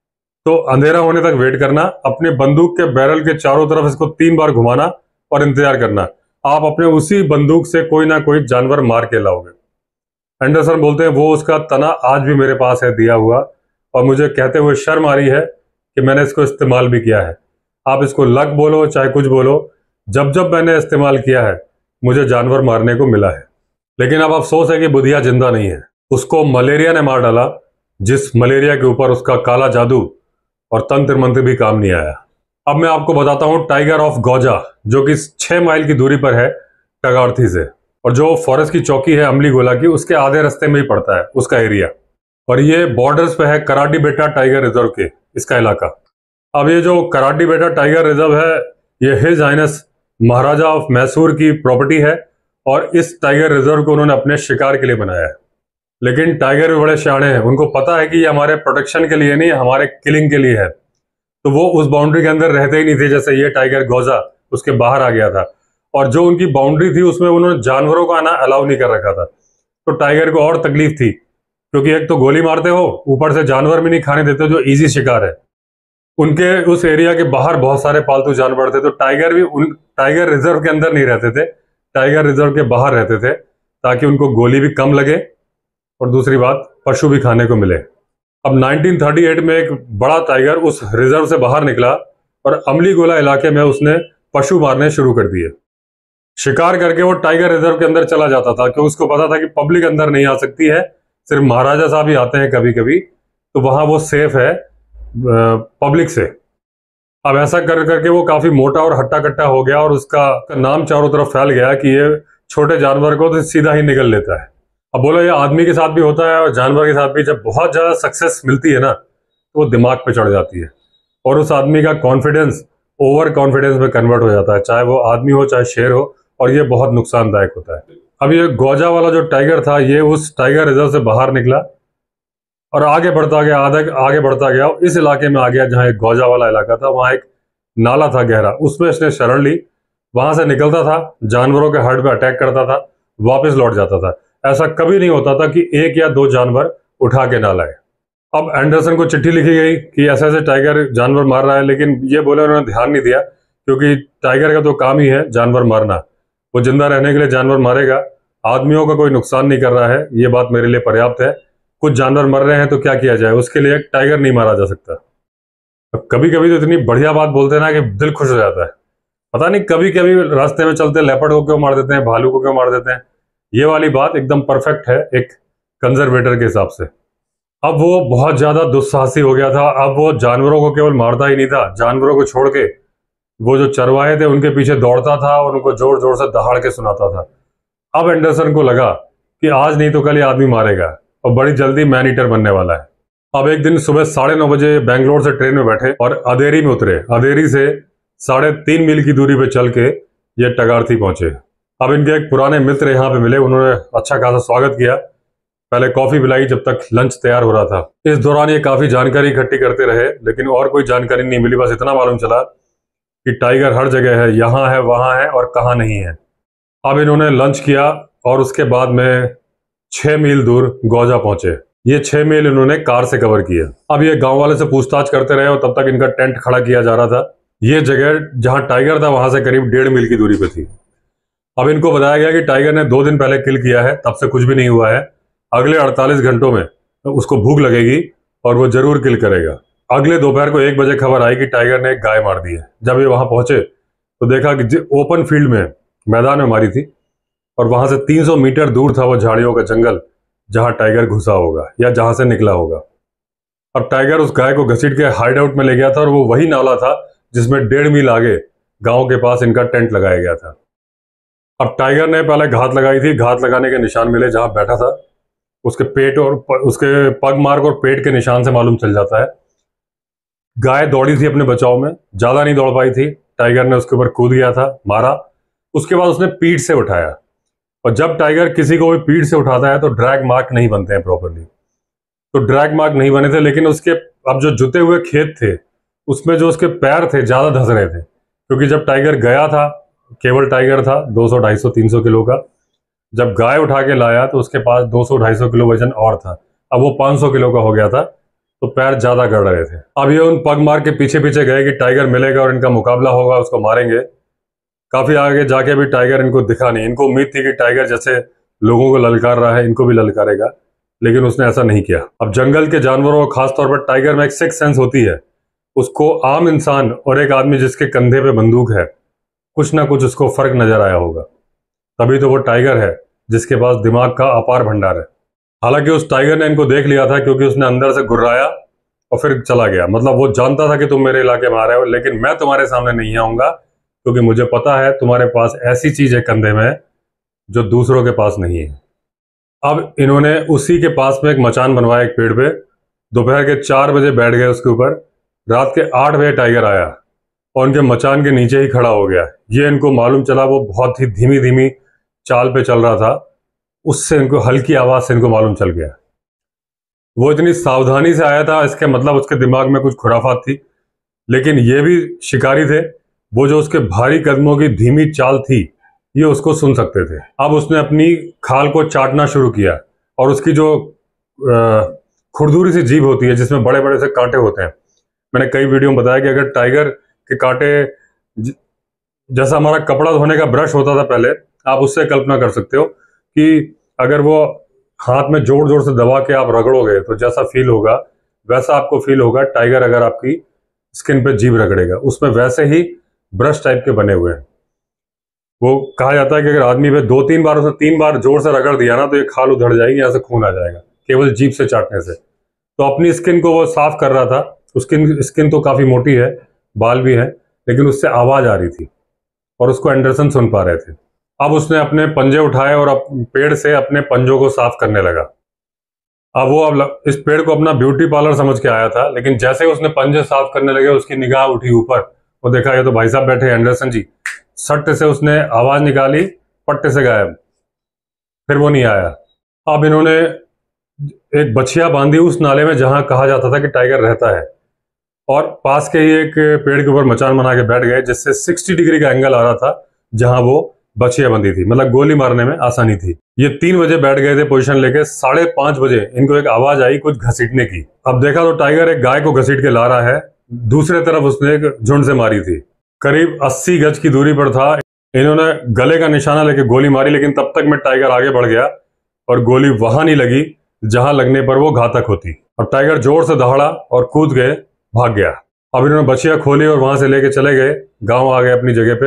तो अंधेरा होने तक वेट करना, अपने बंदूक के बैरल के चारों तरफ इसको तीन बार घुमाना और इंतजार करना। आप अपने उसी बंदूक से कोई ना कोई जानवर मार के लाओगे। एंडरसन बोलते हैं वो उसका तना आज भी मेरे पास है दिया हुआ, और मुझे कहते हुए शर्म आ रही है कि मैंने इसको इस्तेमाल भी किया है। आप इसको लक बोलो चाहे कुछ बोलो, जब जब मैंने इस्तेमाल किया है मुझे जानवर मारने को मिला है। लेकिन अब अफसोस है कि बुधिया जिंदा नहीं है, उसको मलेरिया ने मार डाला, जिस मलेरिया के ऊपर उसका काला जादू और तंत्र मंत्र भी काम नहीं आया। अब मैं आपको बताता हूं टाइगर ऑफ गौजा, जो कि छह माइल की दूरी पर है टगार्थी से, और जो फॉरेस्ट की चौकी है अमलीगोला की, उसके आधे रास्ते में ही पड़ता है उसका एरिया, और ये बॉर्डर्स पे है कराडी बेटा टाइगर रिजर्व के, इसका इलाका। अब ये जो कराडी बेटा टाइगर रिजर्व है, ये his highness Maharaja of Mysore की प्रॉपर्टी है, और इस टाइगर रिजर्व को उन्होंने अपने शिकार के लिए बनाया है। लेकिन टाइगर भी बड़े शाणे हैं, उनको पता है कि ये हमारे प्रोटेक्शन के लिए नहीं, हमारे किलिंग के लिए है। तो वो उस बाउंड्री के अंदर रहते ही नहीं थे, जैसे ये टाइगर गौजा उसके बाहर आ गया था, और जो उनकी बाउंड्री थी उसमें उन्होंने जानवरों का आना अलाउ नहीं कर रखा था। तो टाइगर को और तकलीफ थी, क्योंकि एक तो गोली मारते हो, ऊपर से जानवर भी नहीं खाने देते जो इजी शिकार है। उनके उस एरिया के बाहर बहुत सारे पालतू जानवर थे, तो टाइगर भी उन टाइगर रिजर्व के अंदर नहीं रहते थे, टाइगर रिजर्व के बाहर रहते थे, ताकि उनको गोली भी कम लगे और दूसरी बात पशु भी खाने को मिले। अब नाइनटीन थर्टी एट में एक बड़ा टाइगर उस रिजर्व से बाहर निकला और अमलीगोला इलाके में उसने पशु मारने शुरू कर दिए। शिकार करके वो टाइगर रिजर्व के अंदर चला जाता था, क्योंकि उसको पता था कि पब्लिक अंदर नहीं आ सकती है, सिर्फ महाराजा साहब ही आते हैं कभी कभी, तो वहां वो सेफ है पब्लिक से। अब ऐसा कर करके वो काफी मोटा और हट्टा कट्टा हो गया, और उसका नाम चारों तरफ फैल गया कि ये छोटे जानवर को तो सीधा ही निगल लेता है। अब बोलो ये आदमी के साथ भी होता है और जानवर के साथ भी। जब बहुत ज्यादा सक्सेस मिलती है ना, तो वो दिमाग पे चढ़ जाती है, और उस आदमी का कॉन्फिडेंस ओवर कॉन्फिडेंस में कन्वर्ट हो जाता है, चाहे वो आदमी हो चाहे शेर हो, और ये बहुत नुकसानदायक होता है। अब ये गौजा वाला जो टाइगर था, ये उस टाइगर रिजर्व से बाहर निकला और आगे बढ़ता गया, आधा आगे बढ़ता गया, इस इलाके में आ गया जहाँ एक गौजा वाला इलाका था। वहां एक नाला था गहरा, उसमें इसने शरण ली, वहां से निकलता था, जानवरों के हर्ड पे अटैक करता था, वापस लौट जाता था। ऐसा कभी नहीं होता था कि एक या दो जानवर उठा के ना लाए। अब एंडरसन को चिट्ठी लिखी गई कि ऐसे ऐसे टाइगर जानवर मार रहा है, लेकिन ये बोले उन्होंने ध्यान नहीं दिया, क्योंकि टाइगर का तो काम ही है जानवर मारना, वो जिंदा रहने के लिए जानवर मारेगा, आदमियों का कोई नुकसान नहीं कर रहा है, ये बात मेरे लिए पर्याप्त है। कुछ जानवर मर रहे हैं तो क्या किया जाए, उसके लिए एक टाइगर नहीं मारा जा सकता। अब कभी कभी तो इतनी बढ़िया बात बोलते हैं ना कि दिल खुश हो जाता है। पता नहीं कभी कभी रास्ते में चलते लेपर्ड को क्यों मार देते हैं, भालू को क्यों मार देते हैं। ये वाली बात एकदम परफेक्ट है एक कंजर्वेटर के हिसाब से। अब वो बहुत ज्यादा दुस्साहसी हो गया था। अब वो जानवरों को केवल मारता ही नहीं था, जानवरों को छोड़ के वो जो चरवाहे थे उनके पीछे दौड़ता था और उनको जोर जोर से दहाड़ के सुनाता था। अब एंडरसन को लगा कि आज नहीं तो कल ये आदमी मारेगा और बड़ी जल्दी मैन ईटर बनने वाला है। अब एक दिन सुबह साढ़े नौ बजे बेंगलोर से ट्रेन में बैठे और अधेरी में उतरे। अधेरी से साढ़े तीन मील की दूरी पे चल के ये टगारथी पहुंचे। अब इनके एक पुराने मित्र यहाँ पे मिले, उन्होंने अच्छा खासा स्वागत किया, पहले कॉफी पिलाई जब तक लंच तैयार हो रहा था। इस दौरान ये काफी जानकारी इकट्ठी करते रहे, लेकिन और कोई जानकारी नहीं मिली। बस इतना मालूम चला कि टाइगर हर जगह है, यहाँ है, वहां है और कहाँ नहीं है। अब इन्होंने लंच किया और उसके बाद में छह मील दूर गौजा पहुंचे। ये छह मील इन्होंने कार से कवर किया। अब ये गांव वाले से पूछताछ करते रहे और तब तक इनका टेंट खड़ा किया जा रहा था। ये जगह जहां टाइगर था वहां से करीब डेढ़ मील की दूरी पे थी। अब इनको बताया गया कि टाइगर ने दो दिन पहले किल किया है, तब से कुछ भी नहीं हुआ है। अगले अड़तालीस घंटों में उसको भूख लगेगी और वो जरूर किल करेगा। अगले दोपहर को एक बजे खबर आई कि टाइगर ने एक गाय मार दी है। जब ये वहां पहुंचे तो देखा कि ओपन फील्ड में, मैदान में मारी थी और वहां से तीन सौ मीटर दूर था वो झाड़ियों का जंगल जहां टाइगर घुसा होगा या जहां से निकला होगा। अब टाइगर उस गाय को घसीट के हाइड आउट में ले गया था और वो वही नाला था जिसमें डेढ़ मील आगे गांव के पास इनका टेंट लगाया गया था। अब टाइगर ने पहले घात लगाई थी, घात लगाने के निशान मिले जहां बैठा था। उसके पेट और उसके पग मार्क और पेट के निशान से मालूम चल जाता है। गाय दौड़ी थी अपने बचाव में, ज्यादा नहीं दौड़ पाई थी। टाइगर ने उसके ऊपर कूद गया था, मारा। उसके बाद उसने पीठ से उठाया और जब टाइगर किसी को भी पीठ से उठाता है तो ड्रैग मार्क नहीं बनते हैं प्रॉपरली। तो ड्रैग मार्क नहीं बने थे, लेकिन उसके अब जो जुते हुए खेत थे उसमें जो उसके पैर थे ज्यादा धस रहे थे, क्योंकि जब टाइगर गया था, केवल टाइगर था दो सौ ढाई सौ तीन सौ किलो का। जब गाय उठा के लाया तो उसके पास दो सौ ढाई सौ किलो वजन और था। अब वो पाँच सौ किलो का हो गया था, तो पैर ज्यादा गड़ रहे थे। अब ये उन पग मार के पीछे पीछे गए कि टाइगर मिलेगा और इनका मुकाबला होगा, उसको मारेंगे। काफी आगे जाके भी टाइगर इनको दिखा नहीं। इनको उम्मीद थी कि टाइगर जैसे लोगों को ललकार रहा है इनको भी ललकारेगा, लेकिन उसने ऐसा नहीं किया। अब जंगल के जानवरों, खासतौर पर टाइगर में एक सिक्स सेंस होती है। उसको आम इंसान और एक आदमी जिसके कंधे पे बंदूक है, कुछ ना कुछ उसको फर्क नजर आया होगा। तभी तो वो टाइगर है जिसके पास दिमाग का अपार भंडार है। हालांकि उस टाइगर ने इनको देख लिया था, क्योंकि उसने अंदर से गुर्राया और फिर चला गया। मतलब वो जानता था कि तुम मेरे इलाके में आ रहे हो, लेकिन मैं तुम्हारे सामने नहीं आऊंगा, क्योंकि मुझे पता है तुम्हारे पास ऐसी चीज है कंधे में जो दूसरों के पास नहीं है। अब इन्होंने उसी के पास में एक मचान बनवाया एक पेड़ पे। दोपहर के चार बजे बैठ गए उसके ऊपर। रात के आठ बजे टाइगर आया और उनके मचान के नीचे ही खड़ा हो गया। ये इनको मालूम चला, वो बहुत ही धीमी धीमी चाल पे चल रहा था। उससे इनको हल्की आवाज से इनको मालूम चल गया। वो इतनी सावधानी से आया था, इसके मतलब उसके दिमाग में कुछ खुराफात थी। लेकिन ये भी शिकारी थे, वो जो उसके भारी कदमों की धीमी चाल थी ये उसको सुन सकते थे। अब उसने अपनी खाल को चाटना शुरू किया और उसकी जो खुरदुरी सी जीभ होती है जिसमें बड़े बड़े से कांटे होते हैं, मैंने कई वीडियो में बताया कि अगर टाइगर के कांटे जैसा हमारा कपड़ा धोने का ब्रश होता था पहले, आप उससे कल्पना कर सकते हो कि अगर वो हाथ में जोर जोर से दबा के आप रगड़ोगे तो जैसा फील होगा वैसा आपको फील होगा टाइगर अगर आपकी स्किन पे जीभ रगड़ेगा। उसमें वैसे ही ब्रश टाइप के बने हुए हैं। वो कहा जाता है कि अगर आदमी पे दो तीन बार उसे तीन बार जोर से रगड़ दिया ना तो ये खाल उधड़ जाएगी, यहाँ से खून आ जाएगा केवल जीभ से चाटने से। तो अपनी स्किन को वो साफ कर रहा था। उसकी स्किन तो काफी मोटी है, बाल भी है, लेकिन उससे आवाज आ रही थी और उसको एंडरसन सुन पा रहे थे। अब उसने अपने पंजे उठाए और अप, पेड़ से अपने पंजों को साफ करने लगा। अब वो अब इस पेड़ को अपना ब्यूटी पार्लर समझ के आया था, लेकिन जैसे ही उसने पंजे साफ करने लगे उसकी निगाह उठी ऊपर। वो देखा ये तो भाई साहब बैठे एंडरसन जी। सट्टे से उसने आवाज निकाली, पट्टे से गायब, फिर वो नहीं आया। अब इन्होंने एक बछिया बांधी उस नाले में जहां कहा जाता था कि टाइगर रहता है, और पास के ही एक पेड़ के ऊपर मचान बना के बैठ गए, जिससे साठ डिग्री का एंगल आ रहा था जहां वो बछिया बंधी थी। मतलब गोली मारने में आसानी थी। ये तीन बजे बैठ गए थे पोजीशन लेके। साढ़े पांच बजे इनको एक आवाज आई कुछ घसीटने की। अब देखा तो टाइगर एक गाय को घसीट के ला रहा है। दूसरे तरफ उसने एक झुंड से मारी थी। करीब अस्सी गज की दूरी पर था। इन्होंने गले का निशाना लेके गोली मारी, लेकिन तब तक में टाइगर आगे बढ़ गया और गोली वहां नहीं लगी जहां लगने पर वो घातक होती। अब टाइगर जोर से दहाड़ा और कूद गए, भाग गया। अब इन्होंने बछिया खोली और वहां से लेके चले गए, गांव आ गए अपनी जगह पे।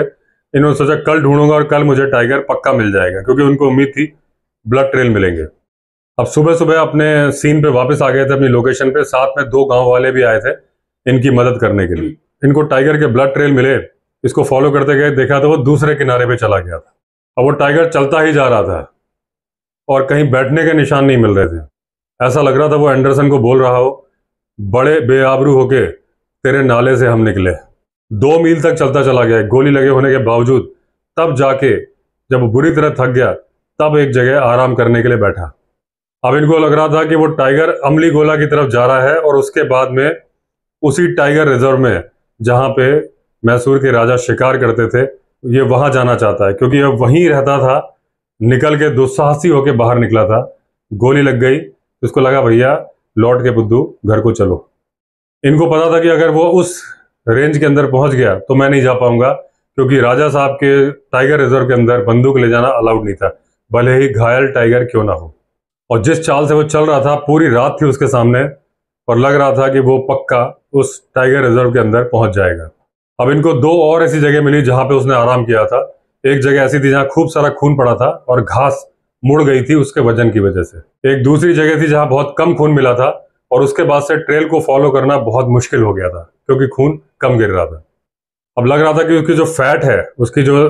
इन्होंने सोचा कल ढूंढूंगा और कल मुझे टाइगर पक्का मिल जाएगा, क्योंकि उनको उम्मीद थी ब्लड ट्रेल मिलेंगे। अब सुबह सुबह अपने सीन पे वापस आ गए थे, अपनी लोकेशन पे। साथ में दो गांव वाले भी आए थे इनकी मदद करने के लिए। इनको टाइगर के ब्लड ट्रेल मिले, इसको फॉलो करते गए, देखा तो वो दूसरे किनारे पे चला गया था। अब वो टाइगर चलता ही जा रहा था और कहीं बैठने के निशान नहीं मिल रहे थे। ऐसा लग रहा था वो एंडरसन को बोल रहा हो, बड़े बेआबरू होके तेरे नाले से हम निकले। दो मील तक चलता चला गया गोली लगे होने के बावजूद। तब जाके जब बुरी तरह थक गया तब एक जगह आराम करने के लिए बैठा। अब इनको लग रहा था कि वो टाइगर अमली गोला की तरफ जा रहा है और उसके बाद में उसी टाइगर रिजर्व में जहां पे मैसूर के राजा शिकार करते थे, ये वहां जाना चाहता है, क्योंकि ये वहीं रहता था। निकल के दुस्साहसी होके बाहर निकला था, गोली लग गई। उसको लगा भैया लौट के बुद्धू घर को चलो। इनको पता था कि अगर वो उस रेंज के अंदर पहुंच गया तो मैं नहीं जा पाऊंगा, क्योंकि राजा साहब के टाइगर रिजर्व के अंदर बंदूक ले जाना अलाउड नहीं था, भले ही घायल टाइगर क्यों ना हो। और जिस चाल से वो चल रहा था, पूरी रात थी उसके सामने और लग रहा था कि वो पक्का उस टाइगर रिजर्व के अंदर पहुंच जाएगा। अब इनको दो और ऐसी जगह मिली जहां पे उसने आराम किया था। एक जगह ऐसी थी जहां खूब सारा खून पड़ा था और घास मुड़ गई थी उसके वजन की वजह से। एक दूसरी जगह थी जहां बहुत कम खून मिला था और उसके बाद से ट्रेल को फॉलो करना बहुत मुश्किल हो गया था, क्योंकि खून कम गिर रहा था। अब लग रहा था कि उसकी जो फैट है, उसकी जो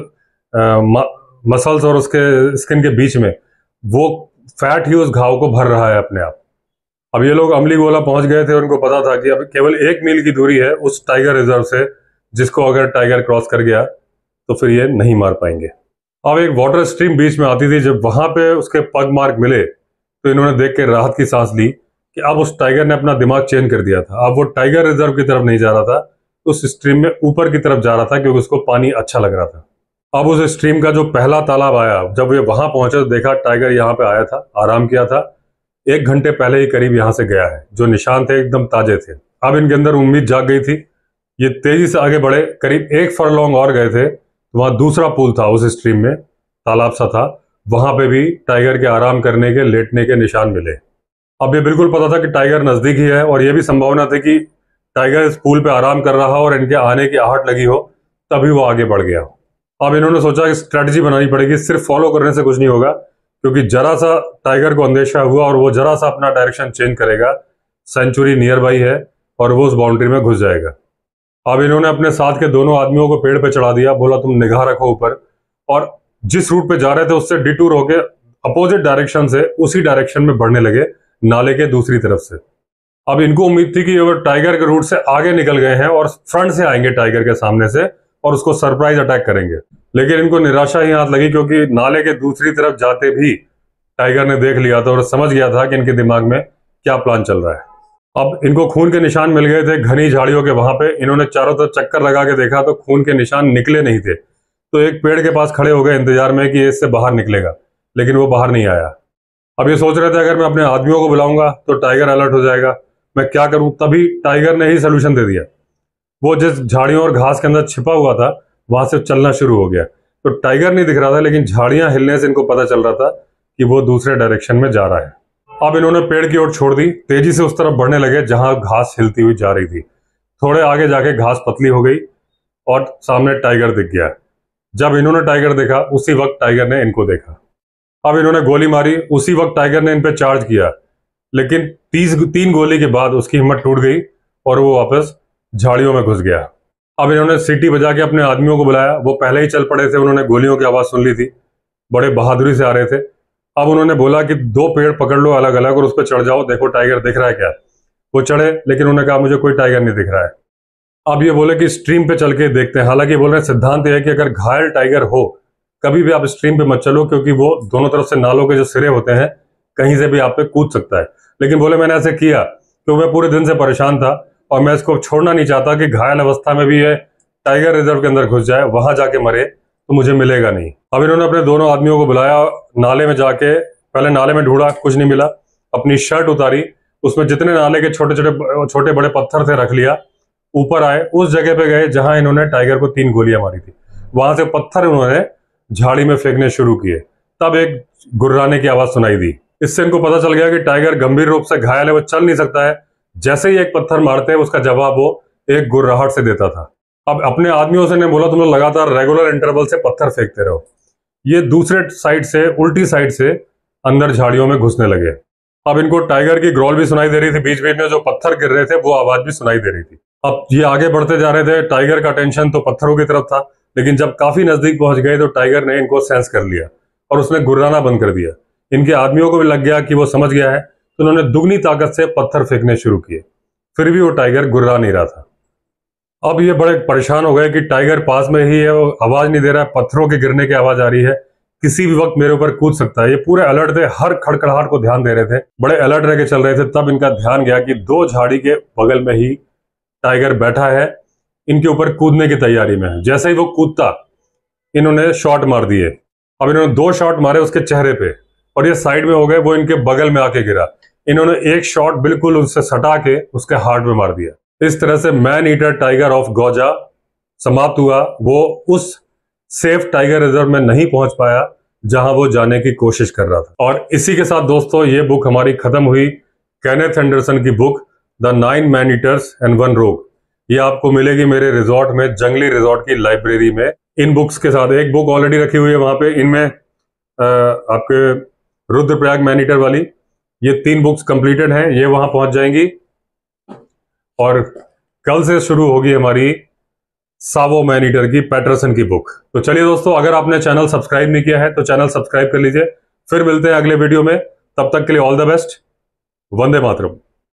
मसल्स और उसके स्किन के बीच में, वो फैट ही उस घाव को भर रहा है अपने आप। अब ये लोग अमली गोला पहुंच गए थे। उनको पता था कि अब केवल एक मील की दूरी है उस टाइगर रिजर्व से, जिसको अगर टाइगर क्रॉस कर गया तो फिर ये नहीं मार पाएंगे। अब एक वाटर स्ट्रीम बीच में आती थी। जब वहां पे उसके पग मार्क मिले तो इन्होंने देख के राहत की सांस ली कि अब उस टाइगर ने अपना दिमाग चेंज कर दिया था। अब वो टाइगर रिजर्व की तरफ नहीं जा रहा था, उस स्ट्रीम में ऊपर की तरफ जा रहा था, क्योंकि उसको पानी अच्छा लग रहा था। अब उस स्ट्रीम का जो पहला तालाब आया, जब ये वहां पहुंचे तो देखा टाइगर यहाँ पे आया था, आराम किया था। एक घंटे पहले ही करीब यहां से गया है। जो निशान थे एकदम ताजे थे। अब इनके अंदर उम्मीद जाग गई थी। ये तेजी से आगे बढ़े। करीब एक फरलॉन्ग और गए थे तो वहां दूसरा पुल था उस स्ट्रीम में, तालाब सा था। वहां पे भी टाइगर के आराम करने के, लेटने के निशान मिले। अब ये बिल्कुल पता था कि टाइगर नजदीक ही है और ये भी संभावना थी कि टाइगर इस पुल पे आराम कर रहा और इनके आने की आहट लगी हो, तभी वो आगे बढ़ गया। अब इन्होंने सोचा कि स्ट्रेटजी बनानी पड़ेगी, सिर्फ फॉलो करने से कुछ नहीं होगा, क्योंकि जरा सा टाइगर को अंदेशा हुआ और वो जरा सा अपना डायरेक्शन चेंज करेगा, सेंचुरी नियर बाई है और वो उस बाउंड्री में घुस जाएगा। अब इन्होंने अपने साथ के दोनों आदमियों को पेड़ पे चढ़ा दिया, बोला तुम निगाह रखो ऊपर, और जिस रूट पे जा रहे थे उससे डिटूर होके अपोजिट डायरेक्शन से उसी डायरेक्शन में बढ़ने लगे, नाले के दूसरी तरफ से। अब इनको उम्मीद थी कि वो टाइगर के रूट से आगे निकल गए हैं और फ्रंट से आएंगे टाइगर के सामने से और उसको सरप्राइज अटैक करेंगे। लेकिन इनको निराशा ही हाथ लगी, क्योंकि नाले के दूसरी तरफ जाते भी टाइगर ने देख लिया था और समझ गया था कि इनके दिमाग में क्या प्लान चल रहा है। अब इनको खून के निशान मिल गए थे घनी झाड़ियों के वहां पे। इन्होंने चारों तरफ चक्कर लगा के देखा तो खून के निशान निकले नहीं थे। तो एक पेड़ के पास खड़े हो गए इंतजार में कि इससे बाहर निकलेगा, लेकिन वो बाहर नहीं आया। अब ये सोच रहे थे अगर मैं अपने आदमियों को बुलाऊंगा तो टाइगर अलर्ट हो जाएगा, मैं क्या करूं। तभी टाइगर ने ही सोल्यूशन दे दिया। वो जिस झाड़ियों और घास के अंदर छिपा हुआ था वहां से चलना शुरू हो गया। तो टाइगर नहीं दिख रहा था, लेकिन झाड़ियां हिलने से इनको पता चल रहा था कि वो दूसरे डायरेक्शन में जा रहा है। अब इन्होंने पेड़ की ओर छोड़ दी, तेजी से उस तरफ बढ़ने लगे जहां घास हिलती हुई जा रही थी। थोड़े आगे जाके घास पतली हो गई और सामने टाइगर दिख गया। जब इन्होंने टाइगर देखा उसी वक्त टाइगर ने इनको देखा। अब इन्होंने गोली मारी, उसी वक्त टाइगर ने इन पे चार्ज किया, लेकिन तीस तीन गोली के बाद उसकी हिम्मत टूट गई और वो वापस झाड़ियों में घुस गया। अब इन्होंने सीटी बजा के अपने आदमियों को बुलाया। वो पहले ही चल पड़े थे, उन्होंने गोलियों की आवाज सुन ली थी, बड़े बहादुरी से आ रहे थे। अब उन्होंने बोला कि दो पेड़ पकड़ लो अलग अलग और उस पर चढ़ जाओ, देखो टाइगर दिख रहा है क्या। वो चढ़े, लेकिन उन्होंने कहा मुझे कोई टाइगर नहीं दिख रहा है। अब ये बोले कि स्ट्रीम पे चल के देखते हैं। हालांकि बोल रहे हैं सिद्धांत है कि अगर घायल टाइगर हो कभी भी आप स्ट्रीम पे मत चलो, क्योंकि वो दोनों तरफ से नालों के जो सिरे होते हैं कहीं से भी आप पे कूद सकता है। लेकिन बोले मैंने ऐसे किया तो मैं पूरे दिन से परेशान था और मैं इसको छोड़ना नहीं चाहता कि घायल अवस्था में भी ये टाइगर रिजर्व के अंदर घुस जाए, वहां जाके मरे तो मुझे मिलेगा नहीं। अब इन्होंने अपने दोनों आदमियों को बुलाया, नाले में जाके पहले नाले में ढूंढा, कुछ नहीं मिला। अपनी शर्ट उतारी, उसमें जितने नाले के छोटे छोटे छोटे बड़े पत्थर थे रख लिया। ऊपर आए, उस जगह पे गए जहां इन्होंने टाइगर को तीन गोलियां मारी थी। वहां से पत्थर उन्होंने झाड़ी में फेंकने शुरू किए। तब एक गुर्राने की आवाज सुनाई दी। इससे इनको पता चल गया कि टाइगर गंभीर रूप से घायल है, वो चल नहीं सकता है। जैसे ही एक पत्थर मारते हैं उसका जवाब वो एक गुर्राहट से देता था। अब अपने आदमियों से ने बोला तुम लोग लगातार रेगुलर इंटरवल से पत्थर फेंकते रहो। ये दूसरे साइड से, उल्टी साइड से अंदर झाड़ियों में घुसने लगे। अब इनको टाइगर की ग्रोल भी सुनाई दे रही थी, बीच बीच में जो पत्थर गिर रहे थे वो आवाज भी सुनाई दे रही थी। अब ये आगे बढ़ते जा रहे थे, टाइगर का टेंशन तो पत्थरों की तरफ था, लेकिन जब काफी नजदीक पहुंच गए तो टाइगर ने इनको सेंस कर लिया और उसने गुर्राना बंद कर दिया। इनके आदमियों को भी लग गया कि वो समझ गया है, तो उन्होंने दुगनी ताकत से पत्थर फेंकने शुरू किए। फिर भी वो टाइगर गुर्रा नहीं रहा था। अब ये बड़े परेशान हो गए कि टाइगर पास में ही है, वो आवाज नहीं दे रहा है, पत्थरों के गिरने की आवाज आ रही है, किसी भी वक्त मेरे ऊपर कूद सकता है। ये पूरे अलर्ट थे, हर खड़खड़ाहट को ध्यान दे रहे थे, बड़े अलर्ट रह के चल रहे थे। तब इनका ध्यान गया कि दो झाड़ी के बगल में ही टाइगर बैठा है, इनके ऊपर कूदने की तैयारी में है। जैसे ही वो कूदता इन्होंने शॉट मार दिए। अब इन्होंने दो शॉट मारे उसके चेहरे पे और ये साइड में हो गए, वो इनके बगल में आके गिरा। इन्होंने एक शॉट बिल्कुल उससे सटा के उसके हार्ट में मार दिया। इस तरह से man eater tiger of Gauja समाप्त हुआ। वो उस सेफ टाइगर रिजर्व में नहीं पहुंच पाया जहां वो जाने की कोशिश कर रहा था। और इसी के साथ दोस्तों ये बुक हमारी खत्म हुई, केनेथ एंडरसन की book the nine man eaters and one rogue. ये आपको मिलेगी मेरे रिजॉर्ट में, जंगली रिजॉर्ट की लाइब्रेरी में। इन बुक्स के साथ एक बुक ऑलरेडी रखी हुई है वहां पे, इनमें आपके रुद्रप्रयाग मैन ईटर वाली ये तीन बुक्स कंप्लीटेड हैं, ये वहां पहुंच जाएंगी। और कल से शुरू होगी हमारी सावो मैन ईटर की पैटरसन की बुक। तो चलिए दोस्तों, अगर आपने चैनल सब्सक्राइब नहीं किया है तो चैनल सब्सक्राइब कर लीजिए। फिर मिलते हैं अगले वीडियो में, तब तक के लिए ऑल द बेस्ट। वंदे मातरम।